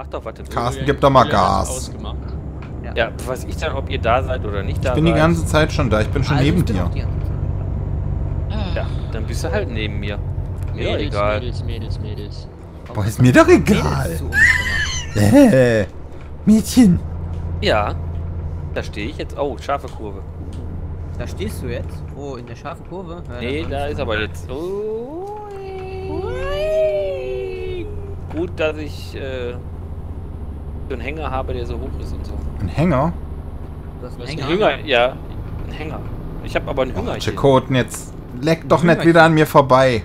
Sag doch, was du willst. Carsten, gib doch mal Gas. Ausgemacht. Ja, weiß ich dann, ob ihr da seid oder nicht da Ich bin die ganze Zeit schon da. Ich bin schon neben dir. Ja, dann bist du halt neben mir. Mir doch Mädels, egal. Mädels. Boah, ist mir doch egal. Mädchen. Ja. Da stehe ich jetzt. Oh, scharfe Kurve. Da stehst du jetzt? Wo, in der scharfen Kurve? Ja, Nee, da ist aber jetzt. Oh. Gut, dass ich so einen Hänger habe, der so hoch ist und so. Ein Hänger? Du hast einen Was, Hänger. Ein Hünger, ja. Ein Hänger. Ich habe aber einen Hünger. Chikoten, jetzt leck doch nicht wieder an mir vorbei.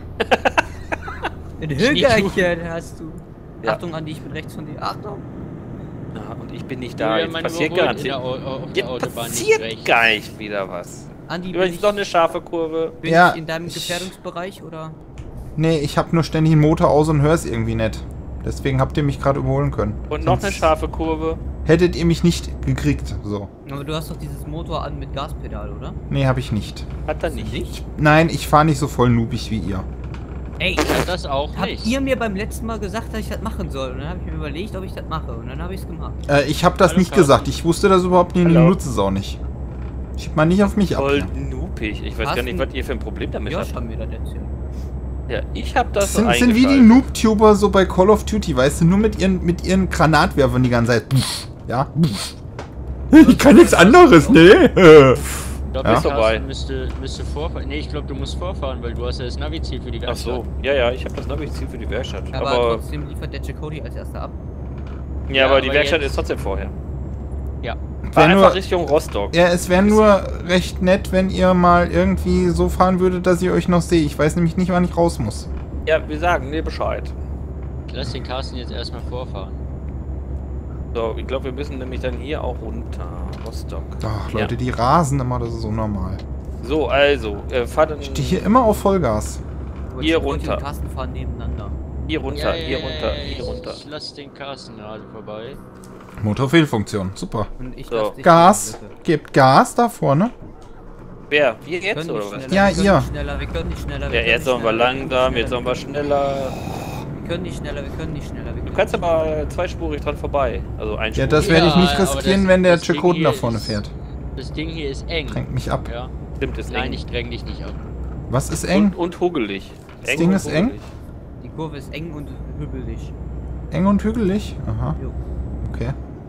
Ein Hüngerchen hast du. Ja. Achtung, Andi, ich bin rechts von dir. Achtung. Ja, und ich bin nicht da. Ja, Jetzt meine passiert Überholung garantiert. auf der Jetzt Autobahn nicht passiert rechts. gleich wieder was. Andi, bin Übrigens ich, noch eine scharfe Kurve. bin Ja, ich in deinem ich- Gefährdungsbereich oder? Nee, ich hab nur ständig den Motor aus und hör's irgendwie nicht. Deswegen habt ihr mich gerade überholen können. Und noch eine Sonst scharfe Kurve. hättet ihr mich nicht gekriegt. So. Aber du hast doch dieses Motor an mit Gaspedal, oder? Nee, hab ich nicht. Hat er nicht. Nein, ich fahre nicht so voll noobig wie ihr. Ey, Ja, das auch habt nicht. ihr mir beim letzten Mal gesagt, dass ich das machen soll? Und dann habe ich mir überlegt, ob ich das mache. Und dann habe ich es gemacht. Ich hab das Hallo, nicht Carsten. gesagt. Ich wusste das überhaupt nicht und ich Hallo. nutze es auch nicht. Schieb mal nicht auf mich ab. Voll Ja. noobig. Ich weiß gar nicht, Carsten- was ihr für ein Problem damit Josh habt. haben mir das erzählt. Ja, ich hab das Das sind wie die eingeschaltet. Noob-Tuber so bei Call of Duty, weißt du, nur mit ihren Granatwerfern die ganze Zeit. Ja? Ich kann nichts anderes, ne? Ich glaube, Ja? Carsten Vorbei. müsste vorfahren. Nee, ich glaube, du musst vorfahren, weil du hast ja das Navi-Ziel für die Ach Werkstatt. so. Ja, ich hab das Navi-Ziel für die Werkstatt. Aber, Aber trotzdem liefert der Chakoti als erster ab. ja, aber die aber Werkstatt jetzt- ist trotzdem vorher. Ja. Fahr Wär einfach nur, Richtung Rostock. ja, es wäre nur recht nett, wenn ihr mal irgendwie so fahren würdet, dass ich euch noch sehe. Ich weiß nämlich nicht, wann ich raus muss. Ja, wir sagen dir Bescheid. Ich lass den Carsten jetzt erstmal vorfahren. So, ich glaube, wir müssen nämlich dann hier auch runter. Rostock. Ach, Ja. Leute, die rasen immer, das ist unnormal. So, also, fahrt dann Ich stehe hier immer auf Vollgas. Aber Hier Chakoti runter. und Carsten fahren nebeneinander. hier runter, hier runter, hier runter. Ich lass den Carsten gerade vorbei. Motorfehlfunktion, super. Und ich So. lass dich Gas, in die Lücke. gebt Gas da vorne. Wer? Wir Wir jetzt können oder nicht was? schneller, Ja, wir können ihr. nicht schneller, wir können nicht schneller. Ja, können jetzt nicht sollen wir schneller, können langsam, nicht jetzt sollen wir schneller. Wir können nicht schneller, wir können nicht schneller. Du kannst aber zweispurig dran vorbei. Also Ja, einspurig. das werde ich nicht aber riskieren, das- wenn der das Ding Chakoten hier da vorne ist- fährt. Das Ding hier ist eng. Drängt mich ab. Ja. Stimmt, ist Nein, eng. ich dräng dich nicht ab. Was ist eng? Und hugelig. Das Ding und ist eng? hugelig. Die Kurve ist eng und hügelig. Eng und hügelig? Aha, Jo. okay.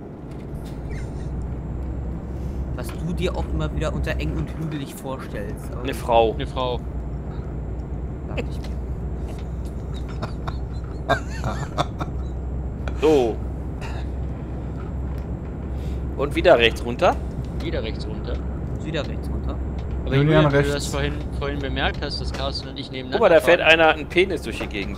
Was du dir auch immer wieder unter eng und hügelig vorstellst. Aber Eine Frau. Eine Frau. dachte ich mir. So. Und wieder rechts runter. Wieder rechts runter. Wieder rechts runter. Aber Julian Julian, wie du rechts. das vorhin bemerkt hast, dass Carsten und ich nebeneinander Guck mal, da fährt fahren. einer einen Penis durch die Gegend.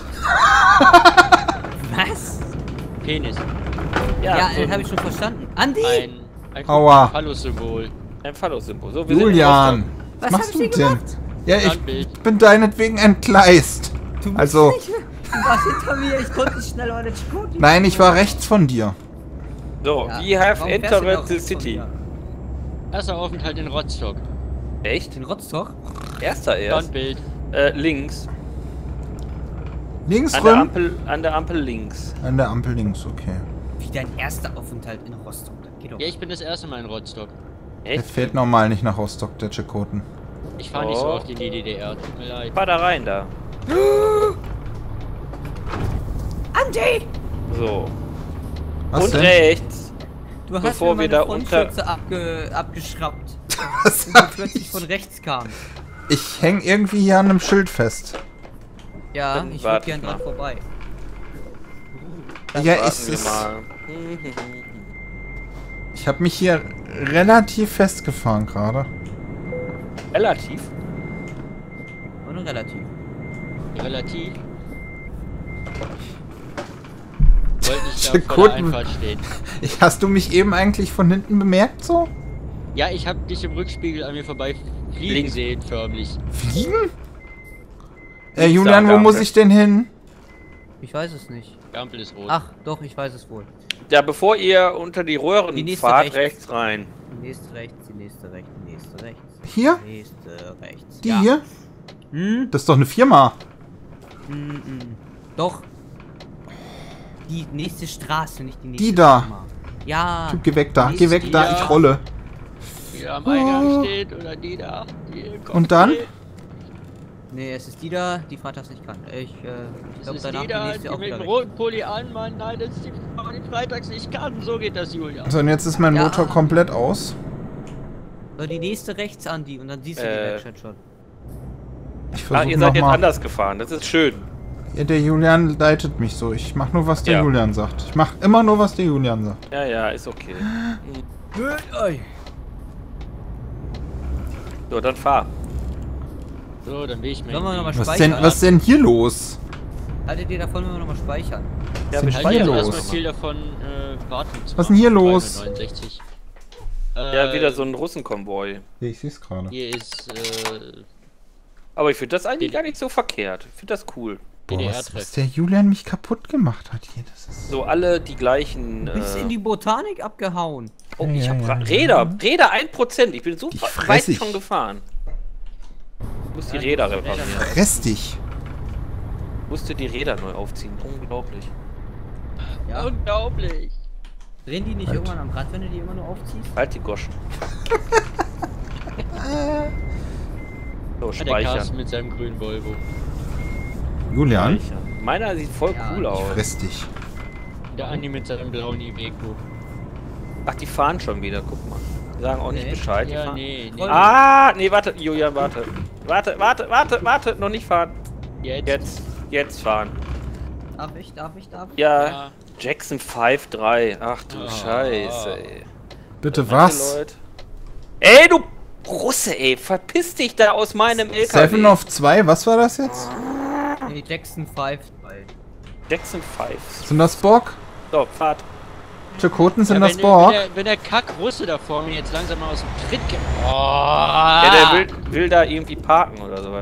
Was? Penis. Ja, so das habe ich schon verstanden. Andi! Ein Aua. Phallus-Symbol. ein Phallus-Symbol. So, wir sind in Julian, Was was hab machst ich du denn denn? gemacht? Ja, ich Standbild. bin deinetwegen entgleist. Du bist Also, nicht, du warst hinter mir, ich konnte nicht schneller an den Chakoti. nein, ich war rechts von dir. Rostock. So, Ja, we have warum fährst du denn entered auch the rechts von city. mir? Erster Aufenthalt in Rostock. Echt? Den Rotztoch? Erster erst. Standbild. Links. Links An der, rum? an der Ampel links. An der Ampel links, okay. Wie dein erster Aufenthalt in Rostock. Das geht doch. Ja, ich bin das erste Mal in Rostock. Der Echt? fährt normal nicht nach Rostock, der Chakoten. Ich fahre nicht so Oh. oft in die DDR, tut mir leid. Fahr da rein da. Andi! So. Was Und denn? rechts. Du hast Bevor mir wir meine da unter- Frontschürze abgeschraubt. Was Und du hab plötzlich ich? von rechts kam. Ich häng irgendwie hier an einem Schild fest. Ja, Dann ich warte würde gern ich mal. dran vorbei. Ja, Warten ist wir es. mal. Ich habe mich hier relativ festgefahren gerade. Relativ. Und relativ. Relativ. Wollte nicht da vor der Sekunden. Einfahrt stehen. Hast du mich eben eigentlich von hinten bemerkt so? Ja, ich habe dich im Rückspiegel an mir vorbei fliegen Links. sehen, förmlich. Fliegen? Links Julian, an wo der muss Ampel. ich denn hin? Ich weiß es nicht. Die Ampel ist rot. Ach, doch, ich weiß es wohl. Ja, bevor ihr unter die Röhren Die nächste fahrt, rechts. rechts rein. Die nächste rechts, die nächste rechts, die nächste rechts. Hier? Die nächste rechts. Die ja. hier? Hm? Das ist doch eine Firma. Doch. die nächste Straße, nicht die nächste. Die da. Firma. Ja. Typ, geh weg da, Die geh ist weg die da, da. ich rolle. Die am Eingang steht oder die da. Die Und dann? Nee, es ist die da, die Freitags nicht kann. Ich Das glaube ist danach die die da, nächste die auch mit wieder dem weg. roten Pulli an, Mann. Nein, das ist die Frau, die freitags nicht kann. So geht das, Julia. So, und jetzt ist mein Ja. Motor komplett aus. So, die nächste rechts an die und dann siehst du die Werkstatt schon. Ich Ah, versuche ihr seid jetzt nochmal. anders gefahren. Das ist schön. Ja, der Julian leitet mich so. Ich mach nur, was der Ja. Julian sagt. Ich mach immer nur, was der Julian sagt. Ja, ja, ist okay. So, dann fahr. So, dann will ich mir. Sollen wir nochmal Was speichern? denn, was denn hier los? Haltet ihr davon, wenn wir nochmal speichern? Ja, denn wir hier Hier speichern los? erstmal das viel mal. davon warten zu Was ist denn hier los? 69. Ja, wieder so ein Russenkonvoi. Ja, ich seh's gerade. Hier ist Aber ich finde das eigentlich gar nicht so verkehrt. Ich finde das cool. Boah, was DDR-Treff. der Julian mich kaputt gemacht hat hier. Das ist So alle die gleichen. Du bist in die Botanik abgehauen. Oh, ich Ja, hab ja, Räder. Räder 1%. Ich bin so Die weit fress ich. schon gefahren. Ich muss die Räder reparieren. Fress dich. Ich musste die Räder neu aufziehen. Unglaublich. Ja. unglaublich. Drehen die nicht Halt. irgendwann am Rad, wenn du die immer nur aufziehst? Halt die Goschen. So, Der Carsten speichern. mit seinem grünen Volvo. Julian, Speichern. Meiner sieht voll Ja, cool ich aus. fress dich. Der Andi mit seinem blauen Iveco. Ach, die fahren schon wieder. Guck mal. Die sagen auch nicht Nee. Bescheid. Die Ja, fahren. nee, nee. Ah, nee, warte. Julian, warte. Warte. Noch nicht fahren. Jetzt fahren. Darf ich? Ja, Ja. Jackson 5.3. Ach du Ah. Scheiße, ey. Bitte Manche was? Leute- Ey, du Russe, ey. Verpiss dich da aus meinem LKW. 7 of 2, was war das jetzt? Nee, Jackson 5. Jackson 5. Sind das Borg? So, Fahrt. Chakoten sind Ja, das Borg? wenn der Kack-Russe da vor mir jetzt langsam mal aus dem Tritt geht. Oh, Ja, der will da irgendwie parken oder sowas.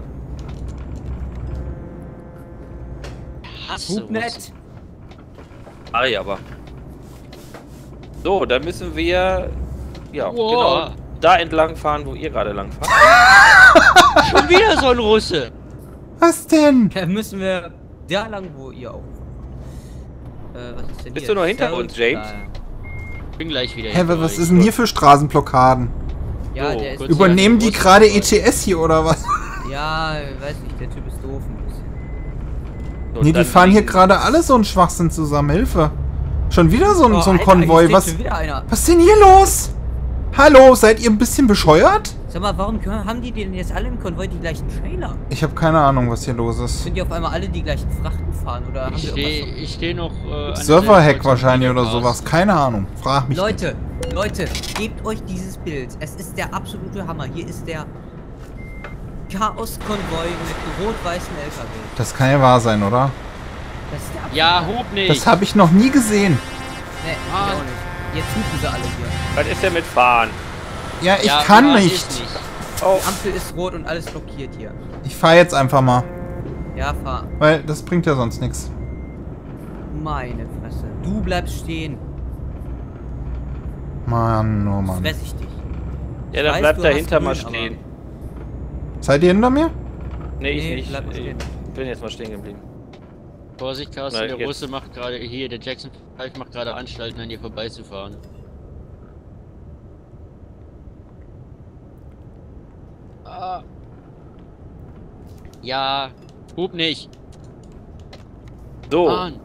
hasse Hubnet. Russen. Ah, aber. So, dann müssen wir. Ja, Wow. genau. Da entlang fahren, wo ihr gerade lang fahrt. Schon wieder so ein Russe. Was denn? Da müssen wir da lang, wo ihr auch. Was ist denn Bist hier? du noch hinter South- uns, James? Bin gleich wieder. Hä, hinter was euch. ist denn hier für Straßenblockaden? Ja, So, der ist. kurz- Übernehmen die Russen- gerade ETS hier oder was? Ja, weiß nicht, der Typ ist doof ein bisschen. So, Nee, die dann fahren hier liegen- gerade alle so einen Schwachsinn zusammen. Hilfe. Schon wieder so ein, Oh, so ein Alter, Konvoi. hier steht Was schon wieder einer. was ist denn hier los? Hallo, seid ihr ein bisschen bescheuert? Sag mal, warum haben die denn jetzt alle im Konvoi die gleichen Trailer? Ich habe keine Ahnung, was hier los ist. Sind die auf einmal alle die gleichen Frachten fahren oder haben Ich die stehe irgendwas steh noch. an Serverhack derselben wahrscheinlich oder Kreuzung wie der sowas. Keine Ahnung. Frag mich. so? Leute, gebt euch dieses Bild. Es ist der absolute Hammer. Hier ist der Chaos-Konvoi mit rot-weißen LKW. Das kann ja wahr sein, oder? Das ist der absolute Ja, hub nicht. Das habe ich noch nie gesehen. Nee, ich auch nicht. Jetzt hupen sie alle hier. Was ist denn mit Fahren? Ja, ich Ja, kann ja, nicht. ist Oh, Die Ampel ist rot und alles blockiert hier. Ich fahre jetzt einfach mal. Ja, fahr. Weil das bringt ja sonst nichts. Meine Fresse. Du bleibst stehen. Mann, oh Mann. Fress ich dich. ja, dann weiß, bleibt du dahinter hast mal grün, stehen. Seid ihr hinter mir? Nee, ich Nee, nicht. bleib mal Ich stehen. bin jetzt mal stehen geblieben. Vorsicht, Carsten, Na, der jetzt. Russe macht gerade. Hier, der Jackson 5 macht gerade Anstalten, an dir vorbeizufahren. Ah. Ja, hub nicht. So, Mann.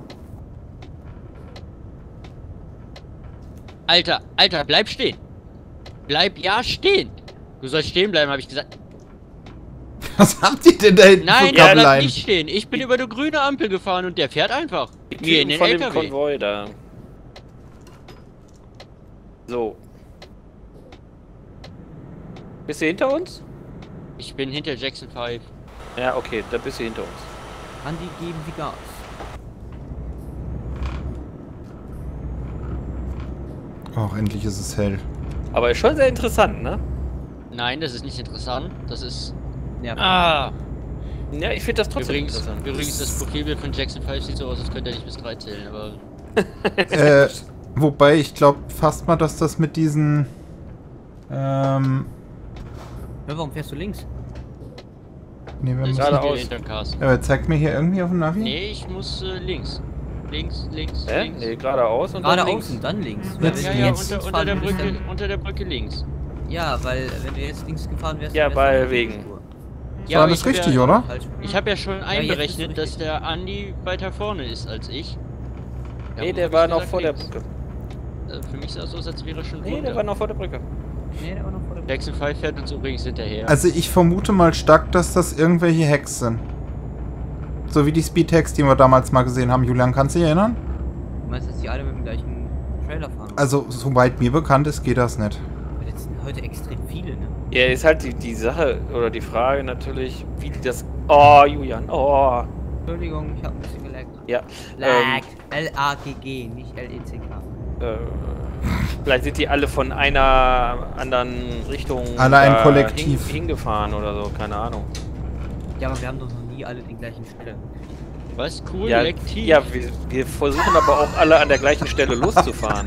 Alter, bleib stehen. Bleib ja stehen. Du sollst stehen bleiben, habe ich gesagt. Was habt ihr denn da hinten Nein, für der bleibt Kabeleien? nicht stehen. Ich bin über die grüne Ampel gefahren und der fährt einfach. die Mir in Typen den von dem LKW. Konvoi da. So. Bist du hinter uns? Ich bin hinter Jackson 5. Ja, okay, dann bist du hinter uns. Andi, geben Sie Gas. Och, endlich ist es hell. Aber ist schon sehr interessant, ne? Nein, das ist nicht interessant. Das ist. Ja, Ah! Ja, ich finde das trotzdem interessant. Übrigens, das Profilbild von Jackson 5 sieht so aus, als könnte er nicht bis 3 zählen, aber. Wobei, ich glaube fast mal, dass das mit diesen... Ja, warum fährst du links? Nee, wir Ich müssen... gerade bin aus. hinter Carsten. Aber zeigt mir hier irgendwie auf dem Navi? Nee, ich muss links. Links, links, Hä? links. Nee, geradeaus und dann Geradeaus links. und dann links. Weil wenn Ja, du ja, jetzt links unter der fahren würdest, Brücke, unter der Brücke links. Ja, weil wenn du jetzt links gefahren wärst, Ja, dann bei wärst du auf der wegen. Spur. Ist Ja, alles ich hab richtig, ja, oder? Falsch. Ich habe ja schon jetzt einberechnet, ist dass richtig. der Andi weiter vorne ist als ich. Nee, Darum der hab war ich noch gesagt vor der links. Brücke. Für mich sah es aus, als wäre er schon Nee, der runter. war noch vor der Brücke. Nee, der war noch vor der Jackson 5 fährt uns übrigens hinterher. Also ich vermute mal stark, dass das irgendwelche Hacks sind. So wie die Speed-Hacks, die wir damals mal gesehen haben. Julian, kannst du dich erinnern? Du meinst, dass die alle mit dem gleichen Trailer fahren? Also, soweit mir bekannt ist, geht das nicht. Jetzt sind heute extrem viele, ne? Ja, ist halt die Sache oder die Frage natürlich, wie die das... Oh, Julian, oh. Entschuldigung, ich hab ein bisschen gelaggt. Ja, Lag. L-A-G-G, nicht L-E-C-K. Vielleicht sind die alle von einer anderen Richtung Alle ein da Kollektiv. hingefahren oder so, keine Ahnung. Ja, aber wir haben doch noch nie alle den gleichen Stelle. Was? Cool, Ja, Lektiv. ja wir versuchen aber auch alle an der gleichen Stelle loszufahren.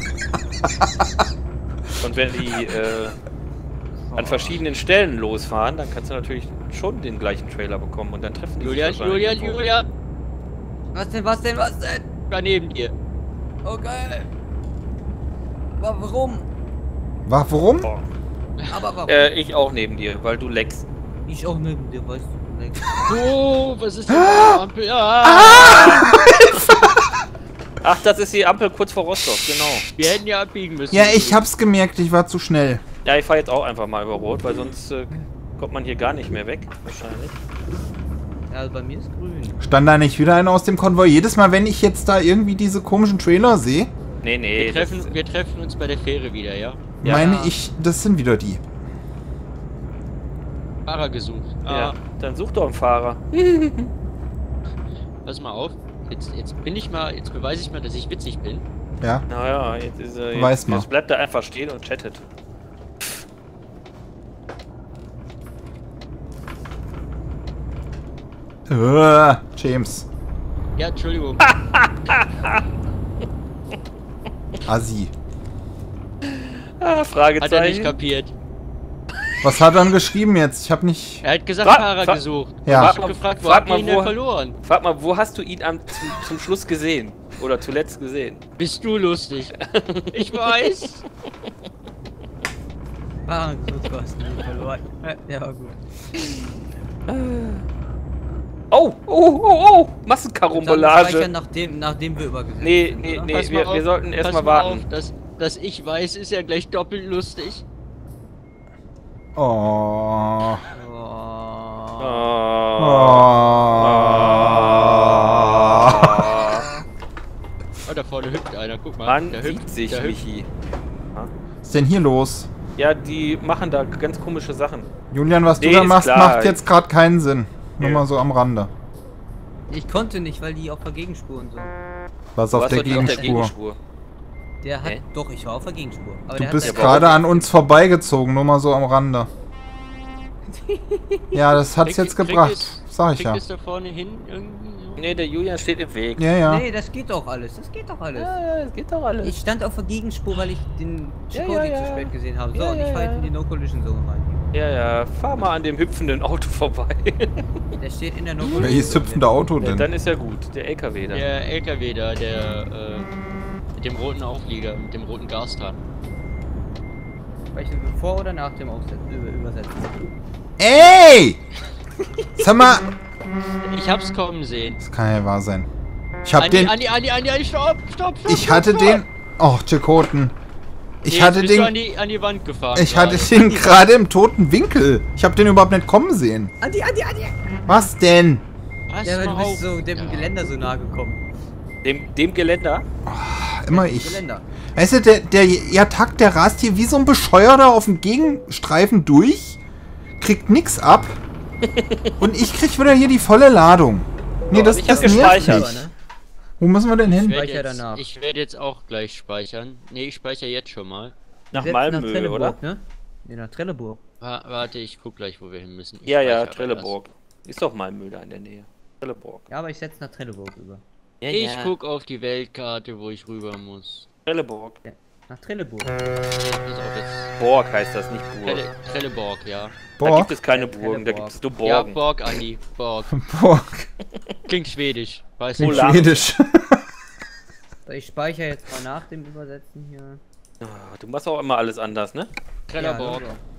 Und wenn die an verschiedenen Stellen losfahren, dann kannst du natürlich schon den gleichen Trailer bekommen und dann treffen die sich Julian, wahrscheinlich Julian, irgendwo. Julian! Was denn, was denn, was denn? War neben dir. Okay. Warum? Warum? Oh. Aber warum? Ich auch neben dir, weil du leckst. Ich auch neben dir, weißt du. Oh, was ist denn die Ampel? Ah! Ach, das ist die Ampel kurz vor Rostock, genau. Wir hätten ja abbiegen müssen. Ja, ich hab's gemerkt, ich war zu schnell. Ja, ich fahre jetzt auch einfach mal über Rot, weil sonst kommt man hier gar nicht mehr weg, wahrscheinlich. Ja, also bei mir ist grün. Stand da nicht wieder einer aus dem Konvoi? Jedes Mal, wenn ich jetzt da irgendwie diese komischen Trailer sehe, Nee, nee. Wir treffen uns bei der Fähre wieder, ja? Ja. meine ich, das sind wieder die. Fahrer gesucht. Ja, dann such doch einen Fahrer. Pass mal auf. Jetzt beweise ich mal, dass ich witzig bin. Ja. Naja, jetzt ist er. Weiß mal. Jetzt bleibt er einfach stehen und chattet. James. Ja, Entschuldigung. Assi. Ah, Hat er nicht Fragezeichen. kapiert. Was hat er denn geschrieben jetzt? Ich hab nicht... Er hat gesagt, Fahrer gesucht. Ja. Ich hab gefragt, wo Frag habt ihr mal, ihn denn wo- verloren? Frag mal, wo hast du ihn zum Schluss gesehen? Oder zuletzt gesehen? Bist du lustig? Ich weiß. Ah, so hast du ihn verloren. Ja, war gut. Oh, oh, oh, oh! Dann Massenkarambolage. speichern, nachdem wir übergesetzt Nee, sind, nee, oder? nee, Pass mal auf, wir sollten pass erstmal mal warten. auf, dass ich weiß, ist ja gleich doppelt lustig. Oh. Oh. Oh. Oh, da vorne hüpft einer, guck mal. Man der sieht sich, der hüpft. Michi. Was ist denn hier los? Ja, die machen da ganz komische Sachen. Julian, was Nee, du da ist machst, klar. macht jetzt gerade keinen Sinn. Nur Nö. mal so am Rande. Ich konnte nicht, weil die auf der Gegenspur und so. Was Du auf warst der doch nicht auf der Gegenspur. Gegenspur. Der hat. Hä? Doch, ich war auf der Gegenspur. Aber Du der bist hat gerade an uns vorbeigezogen, nur mal so am Rande. Ja, das hat's jetzt gebracht. Sag ich ja. Kriegt es da vorne hin irgendwie? Nee, der Julian steht im Weg. Ja, ja. Nee, das geht doch alles. Das geht doch alles. Ja, das geht doch alles. Ich stand auf der Gegenspur, weil ich den Ja, Chakotay ja, ja. zu spät gesehen habe. So, Ja, und ja, ich fahre ja. jetzt in die No-Collision Zone rein. Ja, ja, fahr mal an dem hüpfenden Auto vorbei. Der steht in der No-Collision Welches Zone. hüpfende Auto Ja, denn? dann ist ja gut, der LKW dann. Der LKW da, der mit dem roten Auflieger, mit dem roten Gastank. Sprechen wir vor oder nach dem Übersetzen? Ey! Sag mal! Ich hab's kommen sehen. Das kann ja wahr sein. Ich hab Andi, den... Andi, stopp! Ich hatte den... Oh, Jacoten. Ich Nee, hatte jetzt bist du den... an die Wand gefahren. Ich hatte gerade. den gerade im toten Winkel. Ich hab den überhaupt nicht kommen sehen. Andi! Was denn? Pass Ja, weil mal du bist auf. so dem Geländer so nahe gekommen. Dem Geländer? Immer ich. Geländer. Weißt du, der Yatak, der rast hier wie so ein Bescheuerter auf dem Gegenstreifen durch, kriegt nix ab und ich krieg wieder hier die volle Ladung. Nee, Oh, das, ich das hab nervt gespeichert. mich. Wo müssen wir denn hin? Speicher Ich danach. werde jetzt auch gleich speichern. Nee, ich speichere jetzt schon mal. Nach Setzt Malmö, Trelleborg, oder? Ne? Nee, nach Trelleborg. Warte, ich guck gleich, wo wir hin müssen. Ich Ja, ja, speichere Trelleborg. Ist doch Malmö da in der Nähe. Trelleborg. Ja, aber ich setze nach Trelleborg über. Ja, das. Ich guck auf die Weltkarte, wo ich rüber muss. Trelleborg. Ja, nach Trelleborg. Pass auf jetzt. Borg heißt das, nicht Burg. Trelleborg, ja. Da Boah. gibt es keine Burgen, da gibt es nur Ja, Borgen. Borg, Andi. Borg. Boah, Klingt schwedisch. Weißt klingt du? Polar. schwedisch. So, ich speichere jetzt mal nach dem Übersetzen hier. Ah, du machst auch immer alles anders, ne? Trelleborg. Ja,